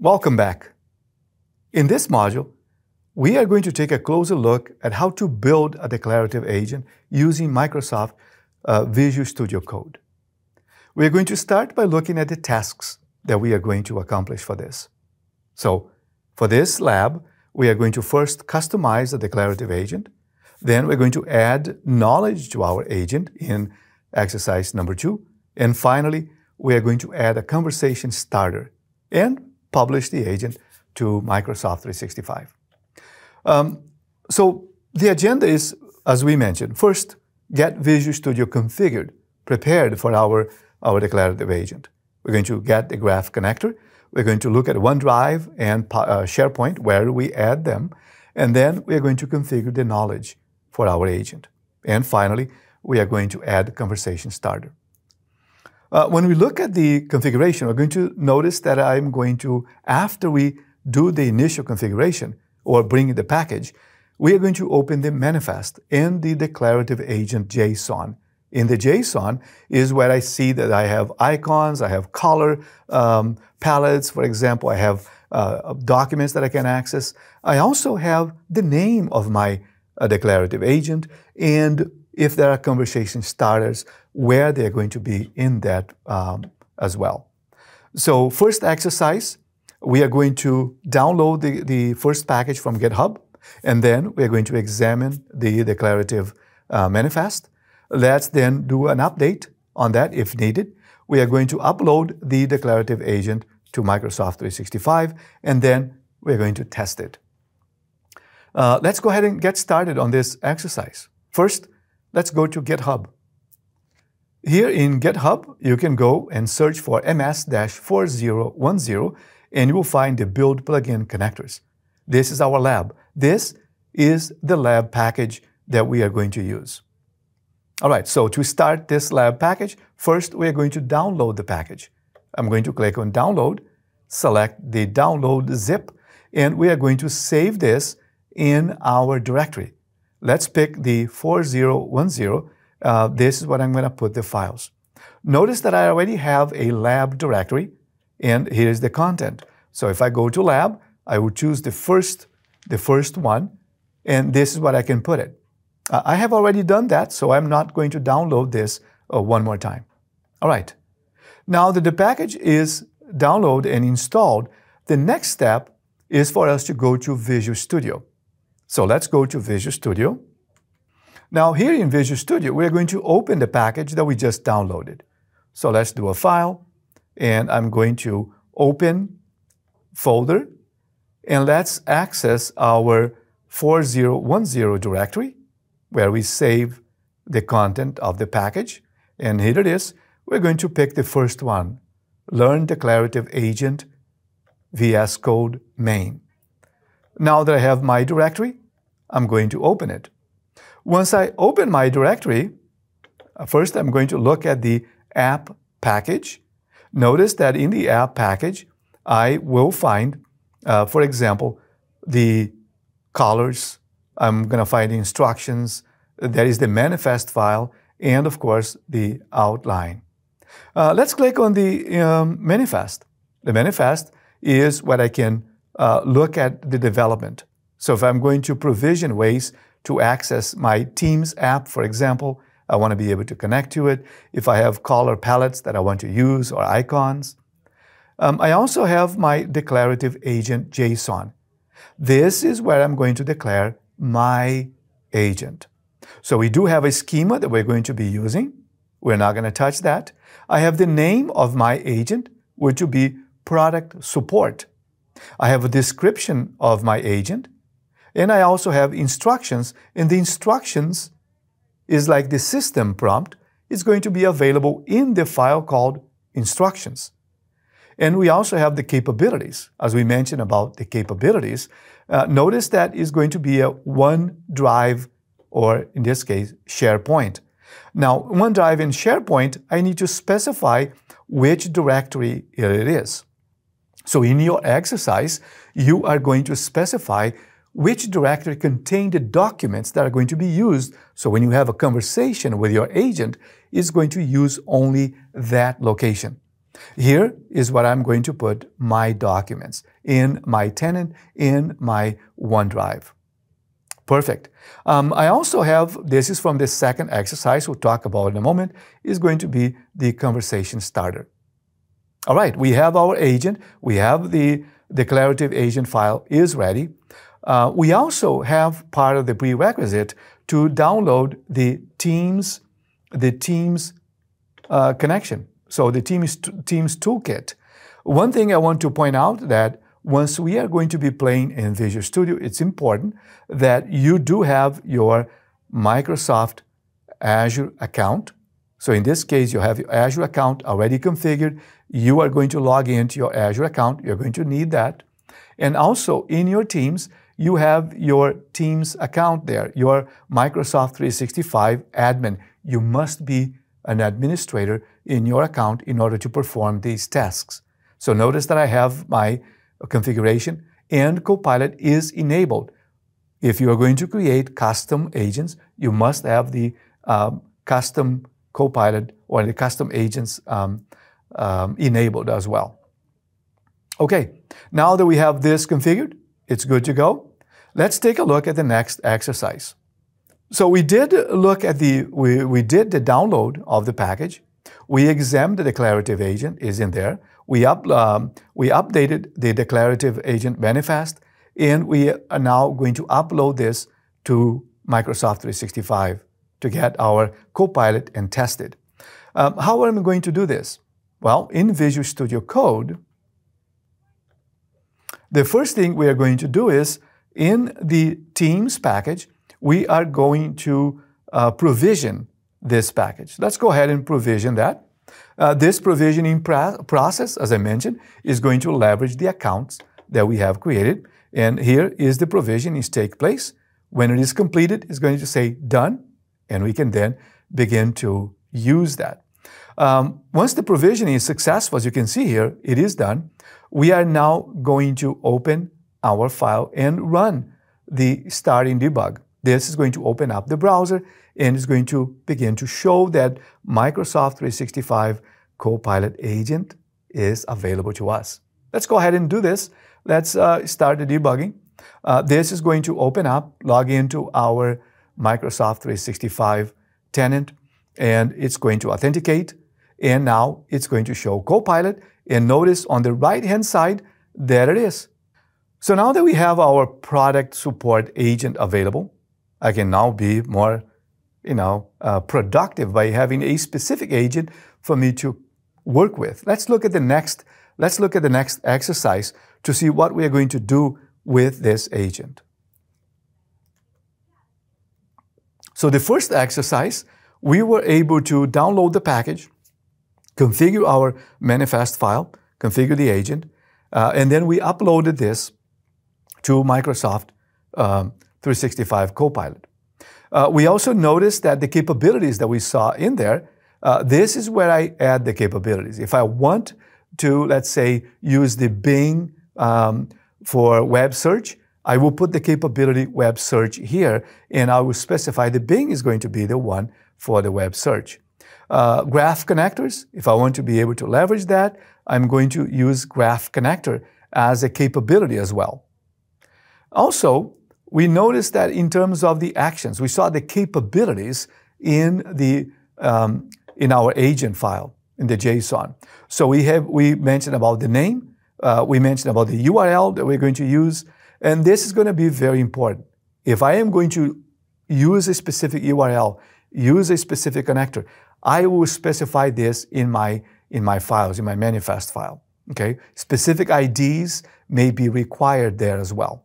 Welcome back. In this module, we are going to take a closer look at how to build a declarative agent using Microsoft Visual Studio Code. We are going to start by looking at the tasks that we are going to accomplish for this. So, for this lab, we are going to first customize the declarative agent. Then we're going to add knowledge to our agent in exercise number 2. And finally, we are going to add a conversation starter and publish the agent to Microsoft 365. So the agenda is, as we mentioned, first, get Visual Studio configured, prepared for our declarative agent. We're going to get the graph connector. We're going to look at OneDrive and SharePoint, where we add them. And then we are going to configure the knowledge for our agent. And finally, we are going to add conversation starter. When we look at the configuration, we're going to notice that I'm going to, after we do the initial configuration or bring the package, we are going to open the manifest in the declarative agent JSON. In the JSON is where I see that I have icons, I have color palettes, for example, I have documents that I can access. I also have the name of my declarative agent, and if there are conversation starters, where they're going to be in that as well. So first exercise, we are going to download the first package from GitHub, and then we're going to examine the declarative manifest. Let's then do an update on that if needed. We are going to upload the declarative agent to Microsoft 365, and then we're going to test it. Let's go ahead and get started on this exercise. First, let's go to GitHub. Here in GitHub, you can go and search for MS-4010, and you will find the build plugin connectors. This is our lab. This is the lab package that we are going to use. All right, so to start this lab package, first we are going to download the package. I'm going to click on download, select the download zip, and we are going to save this in our directory. Let's pick the 4010. This is what I'm going to put the files. Notice that I already have a lab directory, and here's the content. So if I go to lab, I will choose the first one, and this is what I can put it. I have already done that, so I'm not going to download this one more time. All right. Now that the package is downloaded and installed, the next step is for us to go to Visual Studio. So let's go to Visual Studio. Now here in Visual Studio, we're going to open the package that we just downloaded. So let's do a file, and I'm going to open folder, and let's access our 4010 directory, where we save the content of the package. And here it is. We're going to pick the first one, Learn Declarative Agent VS Code main. Now that I have my directory, I'm going to open it. Once I open my directory, first I'm going to look at the app package. Notice that in the app package, I will find, for example, the colors. I'm going to find the instructions. There is the manifest file, and of course, the outline. Let's click on the manifest. The manifest is what I can look at the development. So if I'm going to provision ways to access my Teams app, for example, I want to be able to connect to it. If I have color palettes that I want to use or icons. I also have my declarative agent JSON. This is where I'm going to declare my agent. So we do have a schema that we're going to be using. We're not going to touch that. I have the name of my agent, which will be product support. I have a description of my agent, and I also have instructions, and the instructions is like the system prompt. It's going to be available in the file called instructions. And we also have the capabilities. As we mentioned about the capabilities, notice that is going to be a OneDrive, or in this case, SharePoint. Now, OneDrive and SharePoint, I need to specify which directory it is. So in your exercise, you are going to specify which directory contains the documents that are going to be used. So when you have a conversation with your agent, it's going to use only that location. Here is where I'm going to put my documents in my tenant, in my OneDrive. Perfect. I also have, this is from the second exercise we'll talk about in a moment, is going to be the conversation starter. All right, we have our agent. We have the declarative agent file is ready. We also have part of the prerequisite to download the Teams connection. So the Teams toolkit. One thing I want to point out that once we are going to be playing in Visual Studio, it's important that you do have your Microsoft Azure account. So in this case, you have your Azure account already configured. You are going to log into your Azure account. You're going to need that. And also in your Teams, you have your Teams account there, your Microsoft 365 admin. You must be an administrator in your account in order to perform these tasks. So notice that I have my configuration and Copilot is enabled. If you are going to create custom agents, you must have the custom Copilot or the custom agents enabled as well. Okay, now that we have this configured, it's good to go. Let's take a look at the next exercise. So we did look at we did the download of the package. We examined the declarative agent is in there. We updated the declarative agent manifest, and we are now going to upload this to Microsoft 365 to get our Copilot and test it. How am I going to do this? Well, in Visual Studio Code, the first thing we are going to do is in the Teams package, we are going to provision this package. Let's go ahead and provision that. This provisioning process, as I mentioned, is going to leverage the accounts that we have created. And here is the provision is take place. When it is completed, it's going to say done, and we can then begin to use that. Once the provisioning is successful, as you can see here, it is done. We are now going to open our file and run the starting debug. This is going to open up the browser and is going to begin to show that Microsoft 365 Copilot agent is available to us. Let's go ahead and do this. Let's start the debugging. This is going to open up, log into our Microsoft 365 tenant, and it's going to authenticate. And now it's going to show Copilot. And notice on the right-hand side, there it is. So now that we have our product support agent available, I can now be more, productive by having a specific agent for me to work with. Let's look at the next exercise to see what we are going to do with this agent. So the first exercise, we were able to download the package, configure our manifest file, configure the agent, and then we uploaded this to Microsoft 365 Copilot. We also noticed that the capabilities that we saw in there, this is where I add the capabilities. If I want to, let's say, use the Bing for web search, I will put the capability web search here, and I will specify the Bing is going to be the one for the web search. Graph connectors, if I want to be able to leverage that, I'm going to use Graph Connector as a capability as well. Also, we noticed that in terms of the actions, we saw the capabilities in our agent file, in the JSON. So we mentioned about the name, we mentioned about the URL that we're going to use, and this is going to be very important. If I am going to use a specific URL, use a specific connector, I will specify this in my files, in my manifest file. Okay, specific IDs may be required there as well.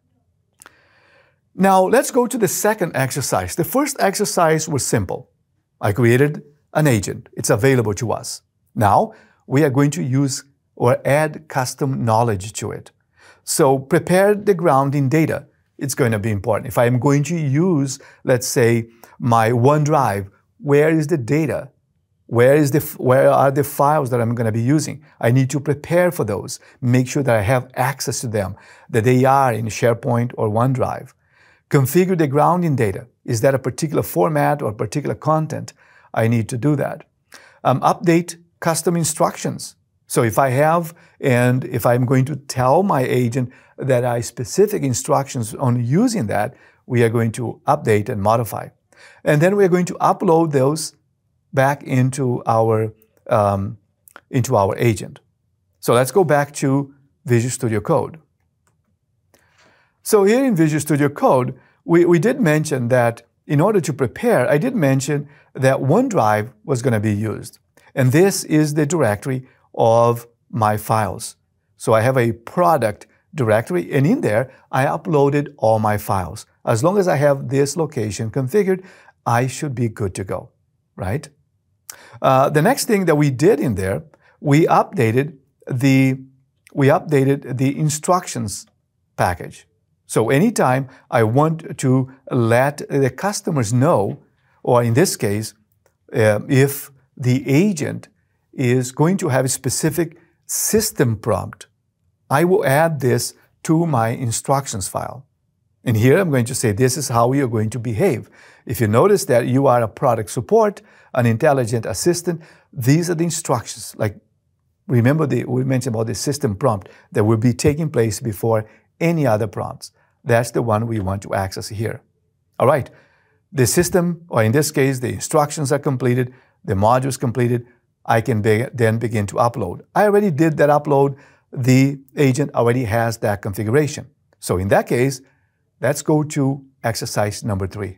Now, let's go to the second exercise. The first exercise was simple. I created an agent. It's available to us. Now, we are going to use or add custom knowledge to it. So prepare the grounding data. It's going to be important. If I'm going to use, let's say, my OneDrive, where is the data? Where are the files that I'm going to be using? I need to prepare for those. Make sure that I have access to them, that they are in SharePoint or OneDrive. Configure the grounding data. Is that a particular format or particular content? I need to do that. Update custom instructions. So if I have, and if I'm going to tell my agent that I specific instructions on using that, we are going to update and modify. And then we are going to upload those back into our agent. So let's go back to Visual Studio Code. So here in Visual Studio Code, we did mention that in order to prepare, I did mention that OneDrive was going to be used. And this is the directory of my files. So I have a product directory, and in there, I uploaded all my files. As long as I have this location configured, I should be good to go, right? The next thing that we did in there, we updated the instructions package. So anytime I want to let the customers know, or in this case, if the agent is going to have a specific system prompt, I will add this to my instructions file. And here I'm going to say this is how you're going to behave. If you notice that you are a product support, an intelligent assistant, these are the instructions. Like, remember we mentioned about the system prompt that will be taking place before any other prompts. That's the one we want to access here. All right, the system, or in this case, the instructions are completed, the modules completed, I can then begin to upload. I already did that upload. The agent already has that configuration. So in that case, let's go to exercise number 3.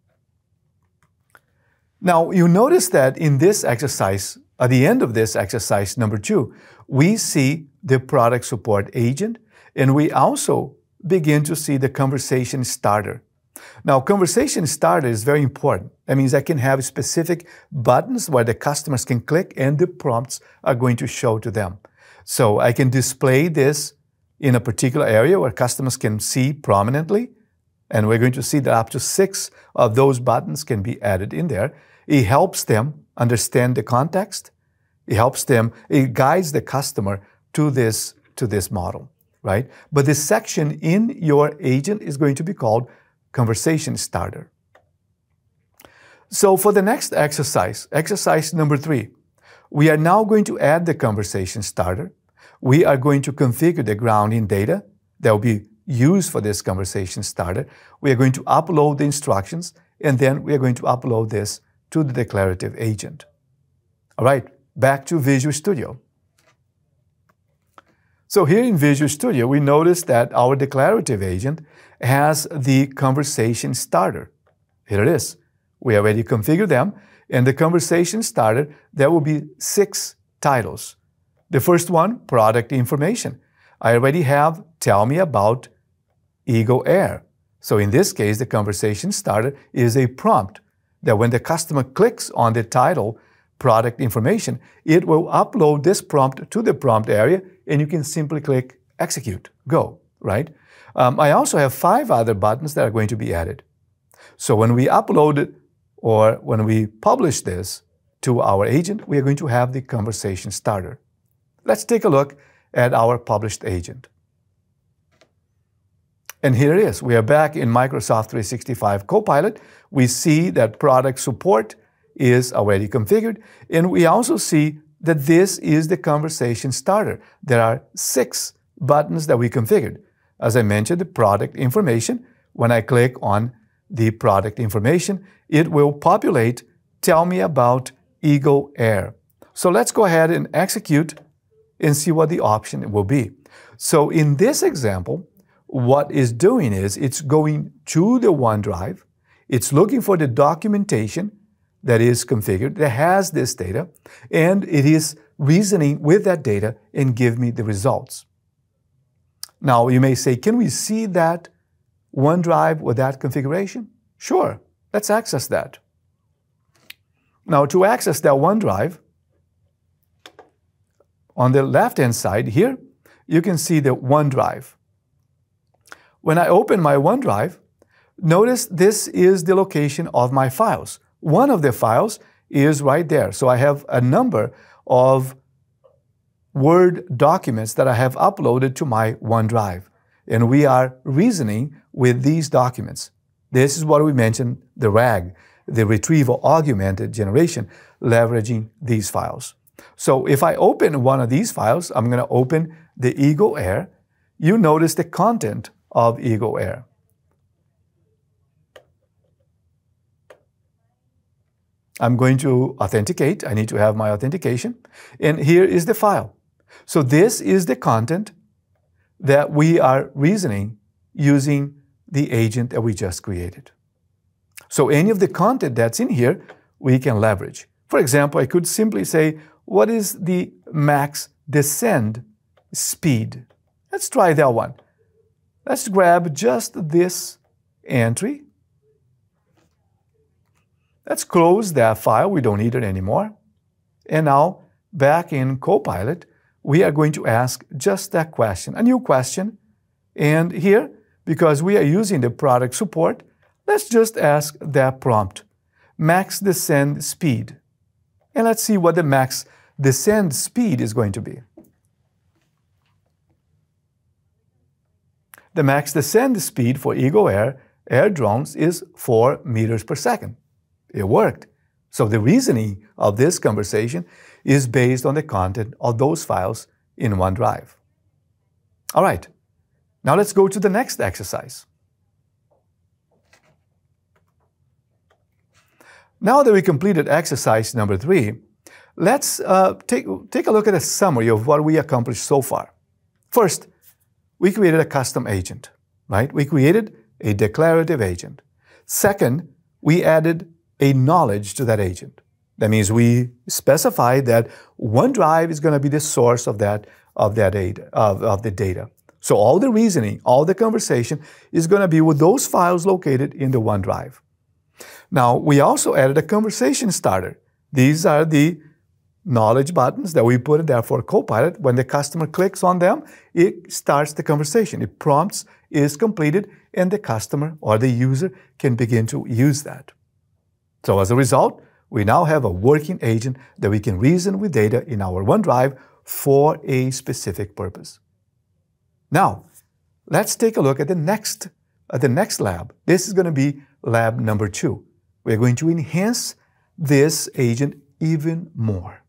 Now, you notice that in this exercise, at the end of this exercise number 2, we see the product support agent, and we also begin to see the conversation starter. Now, conversation starter is very important. That means I can have specific buttons where the customers can click and the prompts are going to show to them. So I can display this in a particular area where customers can see prominently, and we're going to see that up to 6 of those buttons can be added in there. It helps them understand the context. It guides the customer to this model, right? But this section in your agent is going to be called conversation starter. So for the next exercise, exercise number 3, we are now going to add the conversation starter. We are going to configure the grounding data that will be used for this conversation starter. We are going to upload the instructions, and then we are going to upload this to the declarative agent. All right, back to Visual Studio. So here in Visual Studio, we notice that our declarative agent has the conversation starter. Here it is. We already configured them. And the conversation starter, there will be 6 titles. The first one, product information. I already have tell me about Ego Air. So in this case, the conversation starter is a prompt that when the customer clicks on the title, product information, it will upload this prompt to the prompt area, and you can simply click execute, go, right? I also have 5 other buttons that are going to be added. So when we upload it, or when we publish this to our agent, we are going to have the conversation starter. Let's take a look at our published agent. And here it is. We are back in Microsoft 365 Copilot. We see that product support is already configured, and we also see that this is the conversation starter. There are 6 buttons that we configured. As I mentioned, the product information. When I click on the product information, it will populate, tell me about Ego Air. So let's go ahead and execute and see what the option will be. So in this example, what it's doing is it's going to the OneDrive, it's looking for the documentation that is configured, that has this data, and it is reasoning with that data and give me the results. Now you may say, can we see that OneDrive with that configuration? Sure, let's access that. Now to access that OneDrive, on the left-hand side here, you can see the OneDrive. When I open my OneDrive, notice this is the location of my files. One of the files is right there. So I have a number of Word documents that I have uploaded to my OneDrive. And we are reasoning with these documents. This is what we mentioned, the RAG, the retrieval augmented generation, leveraging these files. So if I open one of these files, I'm going to open the Ego Air. You notice the content of Ego Air. I'm going to authenticate. I need to have my authentication. And here is the file. So this is the content that we are reasoning using the agent that we just created. So any of the content that's in here, we can leverage. For example, I could simply say, what is the max descend speed? Let's try that one. Let's grab just this entry. Let's close that file. We don't need it anymore. And now, back in Copilot, we are going to ask just that question, a new question. And here, because we are using the product support, let's just ask that prompt, max descend speed. And let's see what the max descend speed is going to be. The max descend speed for Ego Air air drones is 4 meters per second. It worked. So the reasoning of this conversation is based on the content of those files in OneDrive. All right, now let's go to the next exercise. Now that we completed exercise number 3, let's take a look at a summary of what we accomplished so far. First, we created a custom agent, right? We created a declarative agent. Second, we added a knowledge to that agent. That means we specified that OneDrive is going to be the source of the data. So all the reasoning, all the conversation is going to be with those files located in the OneDrive. Now, we also added a conversation starter. These are the knowledge buttons that we put in there for Copilot. When the customer clicks on them, it starts the conversation. It prompts is completed, and the customer or the user can begin to use that. So as a result, we now have a working agent that we can reason with data in our OneDrive for a specific purpose. Now, let's take a look at the next lab. This is going to be lab number 2. We're going to enhance this agent even more.